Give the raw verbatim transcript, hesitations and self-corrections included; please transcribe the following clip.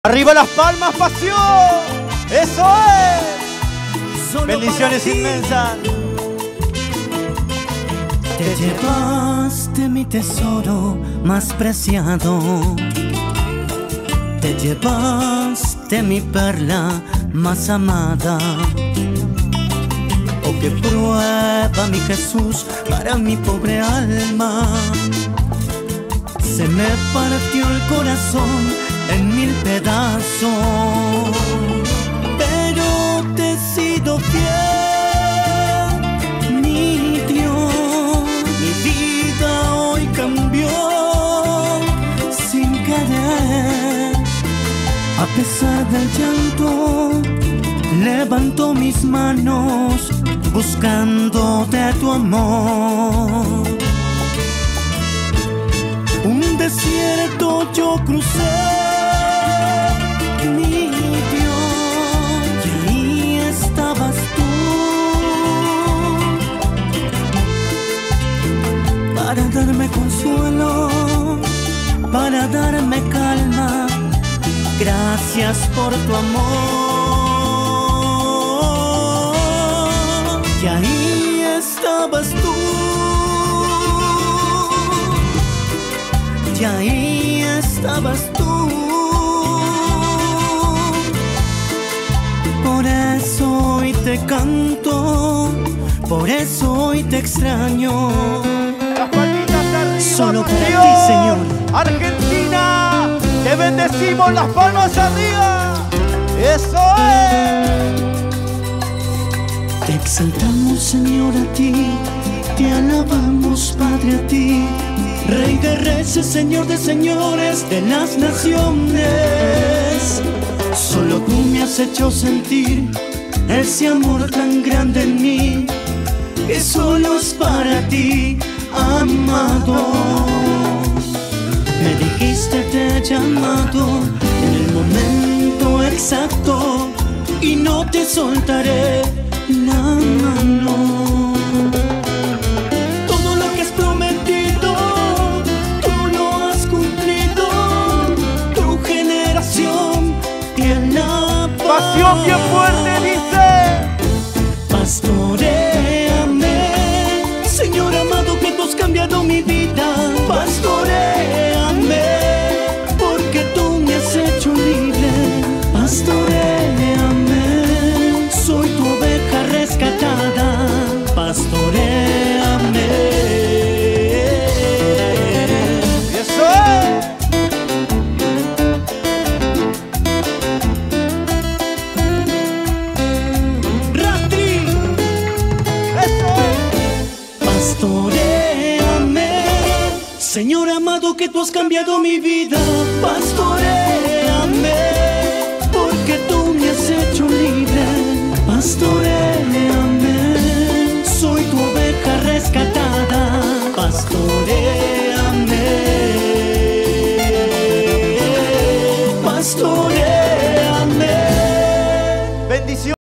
Arriba las palmas, pasión. Eso es. Solo bendiciones inmensas. Te llevaste mi tesoro más preciado. Te llevaste mi perla más amada. Oh, qué prueba, mi Jesús, para mi pobre alma. Se me partió el corazón en mil pedazos, pero te he sido fiel, mi Dios. Mi vida hoy cambió sin querer. A pesar del llanto, levanto mis manos buscando de tu amor. Un desierto yo crucé, mi Dios, y ahí estabas tú, para darme consuelo, para darme calma. Gracias por tu amor, y ahí estabas tú. Y ahí estabas tú. Por eso hoy te canto, por eso hoy te extraño. Las palmitas arriba, solo para Dios. ti, Señor. Argentina, te bendecimos, las palmas arriba. Eso es. Te exaltamos, Señor, a ti. Te alabamos, Padre, a ti. Rey de reyes, Señor de señores, de las naciones. Solo tú me has hecho sentir ese amor tan grande en mí, que solo es para ti, amado. Me dijiste te he llamado en el momento exacto, y no te soltaré la mano. Pasión bien fuerte dice: pastoréame, Señor amado, que tú has cambiado mi vida. Pastoréame, porque tú me has hecho libre. Pastoréame, soy tu oveja rescatada. Pastoréame. Eso es. Pastoréame, Señor amado, que tú has cambiado mi vida. Pastoréame, porque tú me has hecho libre. Pastoréame, soy tu oveja rescatada. Pastoréame, pastoréame. Bendición.